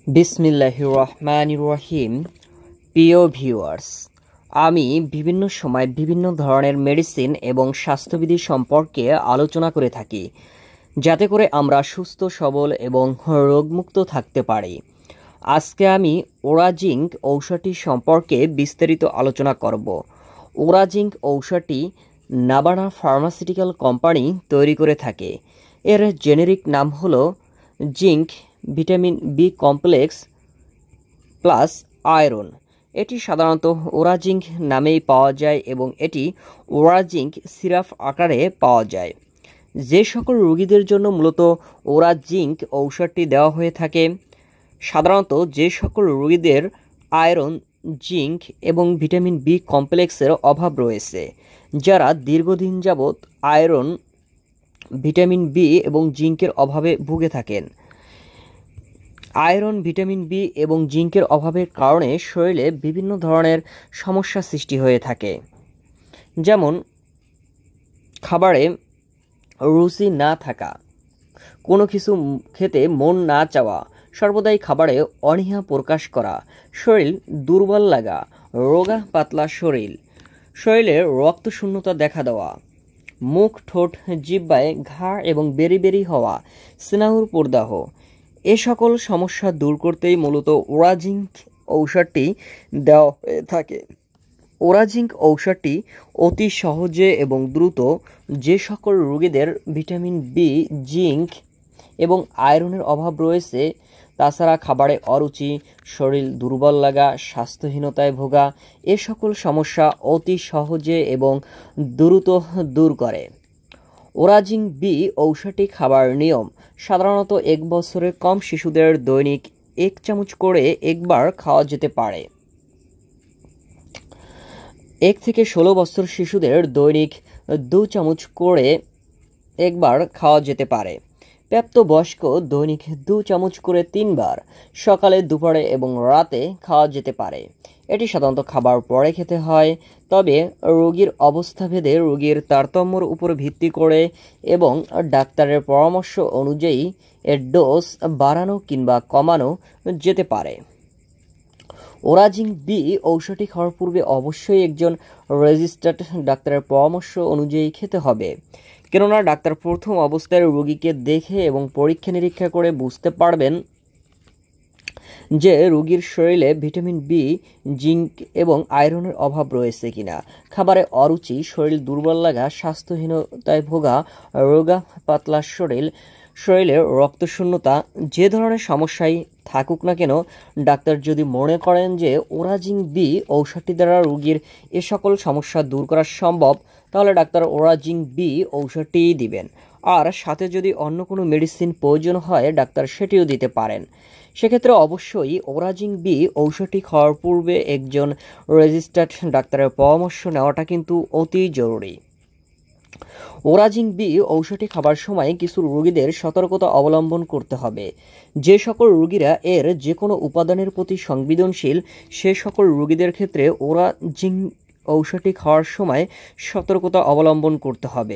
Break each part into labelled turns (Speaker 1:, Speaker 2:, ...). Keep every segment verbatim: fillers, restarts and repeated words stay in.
Speaker 1: বিসমিল্লাহির রহমানির রহিম। প্রিয় ভিউয়ার্স, আমি বিভিন্ন সময় বিভিন্ন ধরনের মেডিসিন এবং স্বাস্থ্যবিধি সম্পর্কে আলোচনা করে থাকি, যাতে করে আমরা সুস্থ সবল এবং রোগমুক্ত থাকতে পারি। আজকে আমি ওরা জিঙ্ক ঔষধটি সম্পর্কে বিস্তারিত আলোচনা করব। ওরা জিঙ্ক ঔষধটি নাবানা ফার্মাসিউটিক্যাল কোম্পানি তৈরি করে থাকে। এর জেনেরিক নাম হলো zinc vitamin B complex plus iron. এটি সাধারণত ওরা জিঙ্ক নামেই পাওয়া যায় এবং এটি ওরা জিঙ্ক সিরাপ আকারে পাওয়া যায়। যে সকল রোগীদের জন্য মূলত ওরা জিঙ্ক ঔষধটি দেওয়া হয়ে থাকে, সাধারণত যে সকল রোগীদের আয়রন, জিঙ্ক এবং ভিটামিন বি কমপ্লেক্সের অভাব রয়েছে, যারা দীর্ঘদিন যাবৎ আয়রন, ভিটামিন বি এবং জিঙ্কের অভাবে ভুগে থাকেন। আয়রন, ভিটামিন বি এবং জিঙ্কের অভাবের কারণে শরীরে বিভিন্ন ধরনের সমস্যা সৃষ্টি হয়ে থাকে, যেমন খাবারে রুচি না থাকা, কোনো কিছু খেতে মন না চাওয়া, সর্বদাই খাবারে অনীহা প্রকাশ করা, শরীর দুর্বল লাগা, রোগা পাতলা শরীর, শরীরে রক্তশূন্যতা দেখা দেওয়া, মুখ, ঠোঁট, জিহ্বায় ঘা এবং বেরি বেরি হওয়া, স্নায়ুর প্রদাহ, এ সকল সমস্যা দূর করতেই মূলত ওরা জিঙ্ক ঔষধটি দেওয়া হয়ে থাকে। ওরা জিঙ্ক ঔষধটি অতি সহজে এবং দ্রুত যে সকল রোগীদের ভিটামিন বি, জিঙ্ক এবং আয়রনের অভাব রয়েছে, তাছাড়া খাবারে অরুচি, শরীর দুর্বল লাগা, স্বাস্থ্যহীনতায় ভোগা, এ সকল সমস্যা অতি সহজে এবং দ্রুত দূর করে। ওরা জিঙ্ক বি ঔষধটি খাবার নিয়ম: সাধারণত এক বছরের কম শিশুদের দৈনিক এক চামচ করে একবার খাওয়া যেতে পারে। এক থেকে ষোলো বছর শিশুদের দৈনিক দু চামচ করে একবার খাওয়া যেতে পারে। প্রাপ্তবয়স্ক দৈনিক দু চামচ করে তিনবার সকালে, দুপুরে এবং রাতে খাওয়া যেতে পারে। এটি সাধারণত খাবার পরে খেতে হয়, তবে রোগীর অবস্থাভেদে রোগীর তারতম্যের উপর ভিত্তি করে এবং ডাক্তারের পরামর্শ অনুযায়ী এর ডোজ বাড়ানো কিংবা কমানো যেতে পারে। ওরা জিঙ্ক বি ঔষধটি খাওয়ার পূর্বে অবশ্যই একজন রেজিস্টার্ড ডাক্তারের পরামর্শ অনুযায়ী খেতে হবে, কেননা ডাক্তার প্রথম অবস্থায় রোগীকে দেখে এবং পরীক্ষা নিরীক্ষা করে বুঝতে পারবেন যে রোগীর শরীরে ভিটামিন বি, জিঙ্ক এবং আয়রনের অভাব রয়েছে কিনা। খাবারে অরুচি, শরীর দুর্বল লাগা, স্বাস্থ্যহীনতায় ভোগা, রোগা পাতলা শরীর, শরীরে রক্তশূন্যতা, যে ধরনের সমস্যাই থাকুক না কেন, ডাক্তার যদি মনে করেন যে ওরা জিঙ্ক বি ঔষধটি দ্বারা রোগীর এ সকল সমস্যা দূর করা সম্ভব, তাহলে ডাক্তার ওরা জিঙ্ক বি ঔষধটিই দিবেন। আর সাথে যদি অন্য কোনো মেডিসিন প্রয়োজন হয়, ডাক্তার সেটিও দিতে পারেন। সেক্ষেত্রে অবশ্যই ওরা জিঙ্ক বি ঔষধটি খাওয়ার পূর্বে একজন রেজিস্টার্ড ডাক্তারের পরামর্শ নেওয়াটা কিন্তু অতি জরুরি। ওরা জিঙ্ক বি ঔষধটি খাবার সময় কিছু রোগীদের সতর্কতা অবলম্বন করতে হবে। যে সকল রোগীরা এর যে কোনো উপাদানের প্রতি সংবেদনশীল, সে সকল রোগীদের ক্ষেত্রে ওরা জিঙ্ক ঔষধটি খাওয়ার সময় সতর্কতা অবলম্বন করতে হবে।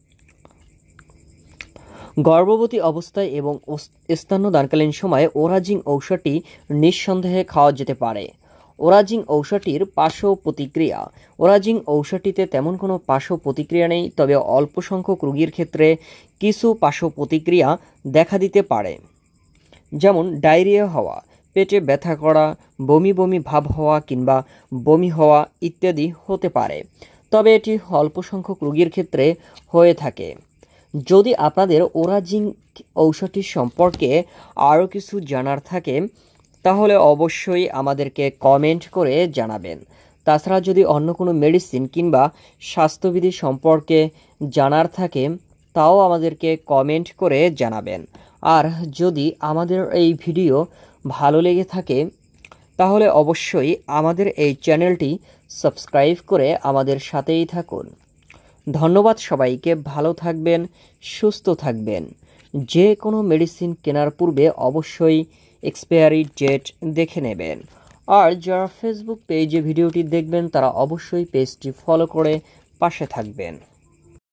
Speaker 1: গর্ভবতী অবস্থায় এবং স্তন্যদানকালীন সময়ে ওরা জিঙ্ক ঔষধটি নিঃসন্দেহে খাওয়া যেতে পারে। ওরা জিঙ্ক ঔষধটির পার্শ্ব প্রতিক্রিয়া: ওরা জিঙ্ক ঔষধটিতে তেমন কোনো পার্শ্ব প্রতিক্রিয়া নেই, তবে অল্প সংখ্যক রোগীর ক্ষেত্রে কিছু পার্শ্ব প্রতিক্রিয়া দেখা দিতে পারে, যেমন ডায়রিয়া হওয়া, পেটে ব্যথা করা, বমি বমি ভাব হওয়া কিংবা বমি হওয়া ইত্যাদি হতে পারে, তবে এটি অল্প সংখ্যক রোগীর ক্ষেত্রে হয়ে থাকে। যদি আপনাদের ওরা জিঙ্ক ঔষধটি সম্পর্কে আরও কিছু জানার থাকে, তাহলে অবশ্যই আমাদেরকে কমেন্ট করে জানাবেন। তাছাড়া যদি অন্য কোনো মেডিসিন কিংবা স্বাস্থ্যবিধি সম্পর্কে জানার থাকে, তাও আমাদেরকে কমেন্ট করে জানাবেন। আর যদি আমাদের এই ভিডিও ভালো লেগে থাকে, তাহলে অবশ্যই আমাদের এই চ্যানেলটি সাবস্ক্রাইব করে আমাদের সাথেই থাকুন। ধন্যবাদ সবাইকে। ভালো থাকবেন, সুস্থ থাকবেন। যে কোনো মেডিসিন কেনার পূর্বে অবশ্যই এক্সপায়ারি ডেট দেখে নেবেন। আর যারা ফেসবুক পেজে ভিডিওটি দেখবেন, তারা অবশ্যই পেজটি ফলো করে পাশে থাকবেন।